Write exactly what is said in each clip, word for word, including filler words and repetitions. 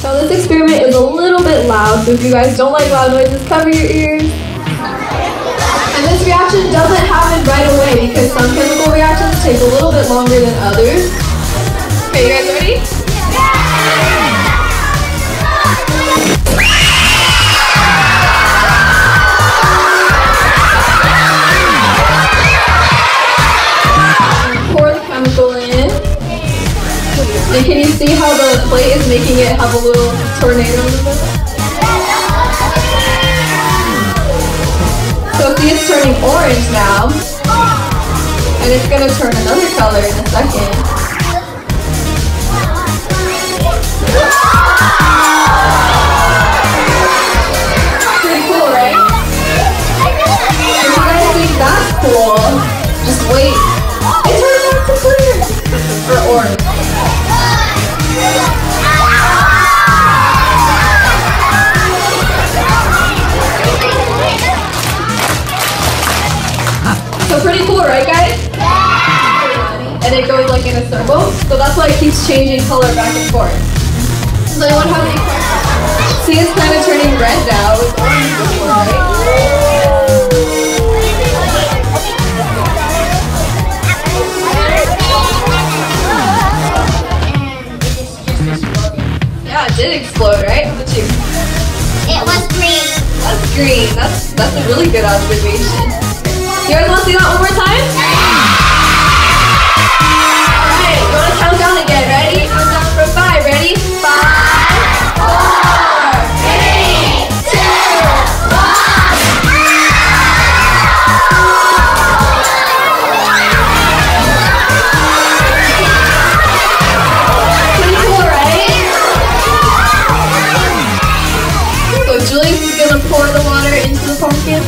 Now this experiment is a little bit loud, so if you guys don't like loud noises, cover your ears. And this reaction doesn't happen right away because some chemical reactions take a little bit longer than others. Okay, you guys ready? Pour the chemical in. And can you see how the plate is making it have a little tornado in the middle? So see, it's turning orange now. And it's going to turn another color in a second. Pretty cool, right? If you guys think that's cool, just wait. It turns out to clear. Or orange. So pretty cool, right guys? Yeah. And it goes like in a circle, so that's why it keeps changing color back and forth. Does anyone have any questions? See, it's kind of turning red now. It was orange before, right? Yeah, it did explode, right? How about you? It was green. That's green. That's that's a really good observation. You guys want to see that one more time? Alright, you want to count down again. Ready? Count down from five. Ready? Five, four, three, two, one. Pretty cool, right? So Julie's going to pour the water into the pumpkin.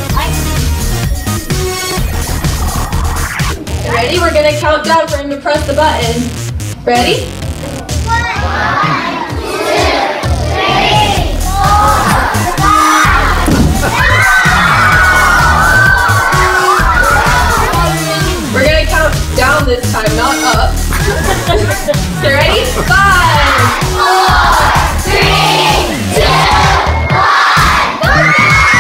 Ready? We're going to count down for him to press the button. Ready? One, two, three, four, five. We're going to count down this time, not up. Okay, ready? Five, four, three, two, one.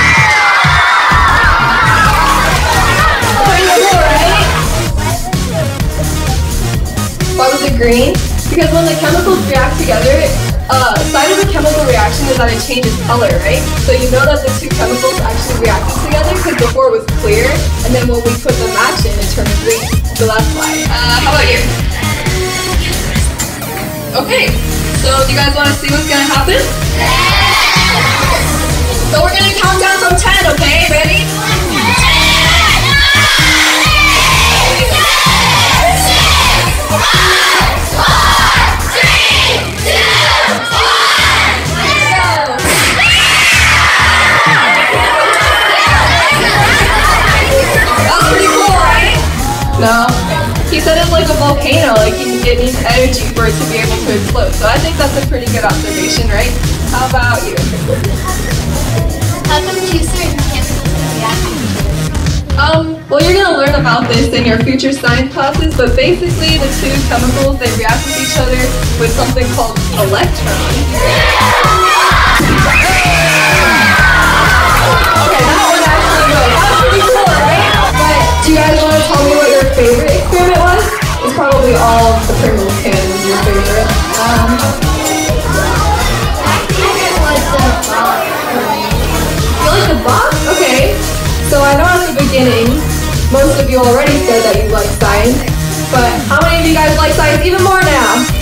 Why was it green? Because when the chemicals react together, uh, side of the chemical reaction is that it changes color, right? So you know that the two chemicals actually reacted together because before it was clear, and then when we put the match in, it turned green. So that's why. Uh, how about you? Okay, so do you guys want to see what's going to happen? So we're going to count down from ten, okay? Ready? No. He said it's like a volcano, like it needs energy for it to be able to explode. So I think that's a pretty good observation, right? How about you? How come two certain chemicals react? Um, well, you're going to learn about this in your future science classes, but basically the two chemicals, they react with each other with something called electrons. Okay, that one actually goes. That's pretty cool, right? But do you guys want to tell me what your favorite experiment was? It's probably all the Pringles can was your favorite. Um, I think it was the box. you like the box? Okay. So I know at the beginning, most of you already said that you like science, but how many of you guys like science even more now?